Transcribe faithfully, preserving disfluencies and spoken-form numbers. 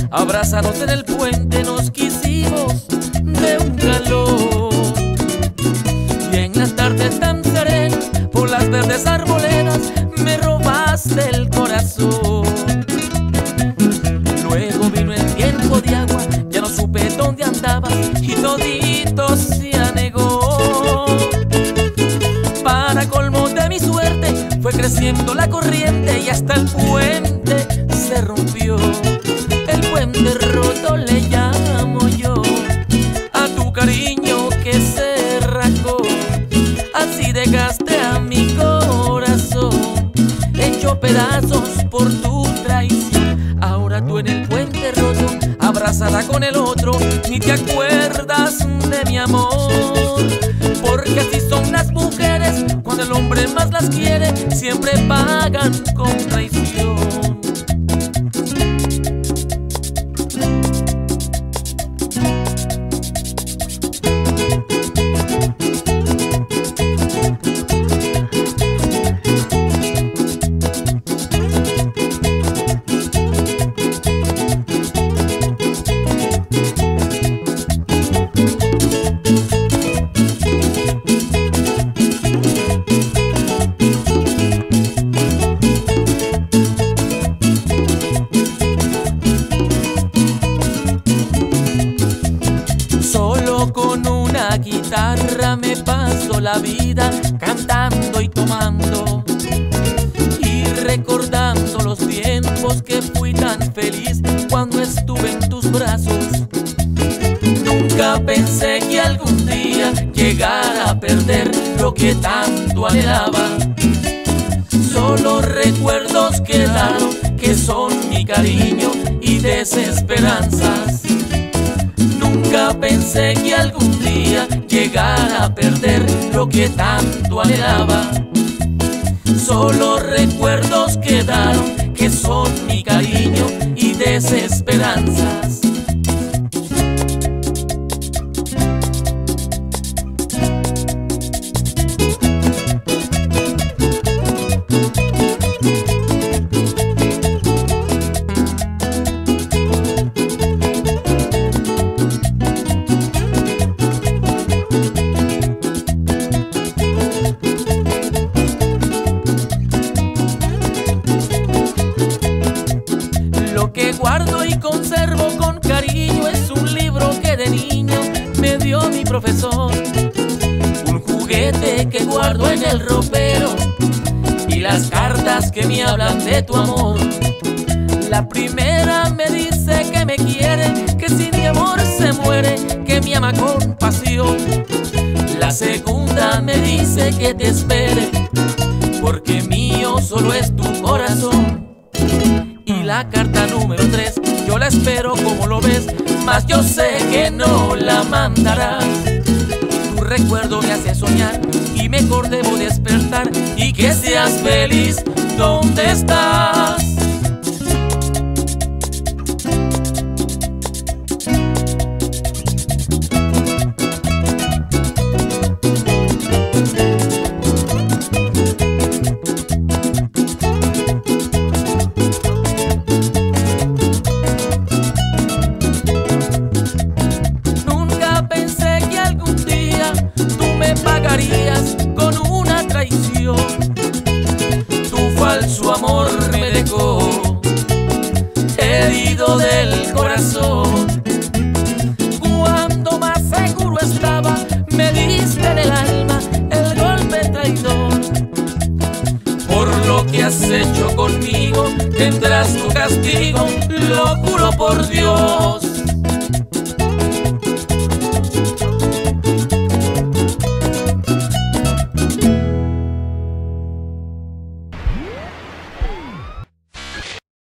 abrazados en el puente nos quisimos de un calor. Y en las tardes tan serenas, por las verdes arboledas, me robaste el corazón. Luego vino el tiempo de agua, ya no supe dónde andabas y todito se anegó. Para colmo de mi suerte, fue creciendo la corriente y hasta el puente se rompió. El puente roto le llamo yo a tu cariño que se rasgó. Así dejaste a mi corazón hecho pedazos por tu traición. Ahora tú en el puente roto, abrazada con el otro, ni te acuerdas de mi amor. Porque así son las mujeres, cuando el hombre más las quiere, siempre pagan con traición. Con una guitarra me paso la vida cantando y tomando y recordando los tiempos que fui tan feliz cuando estuve en tus brazos. Nunca pensé que algún día llegara a perder lo que tanto anhelaba. Solo recuerdos quedaron que son mi cariño y desesperanzas. Nunca pensé que algún día llegara a perder lo que tanto anhelaba. Solo recuerdos quedaron que son mi cariño y desesperanzas. Lo que guardo y conservo con cariño es un libro que de niño me dio mi profesor, un juguete que guardo en el ropero y las cartas que me hablan de tu amor. La primera me dice que me quiere, que sin mi amor se muere, que me ama con pasión. La segunda me dice que te espere, porque mío solo es tu corazón. Y la carta número tres, yo la espero como lo ves, mas yo sé que no la mandarás. Tu recuerdo me hace soñar y mejor debo despertar y que seas feliz donde estás. Con una traición, tu falso amor me dejó herido del corazón. Cuando más seguro estaba, me diste en el alma el golpe traidor. Por lo que has hecho conmigo, tendrás tu castigo, lo juro por Dios.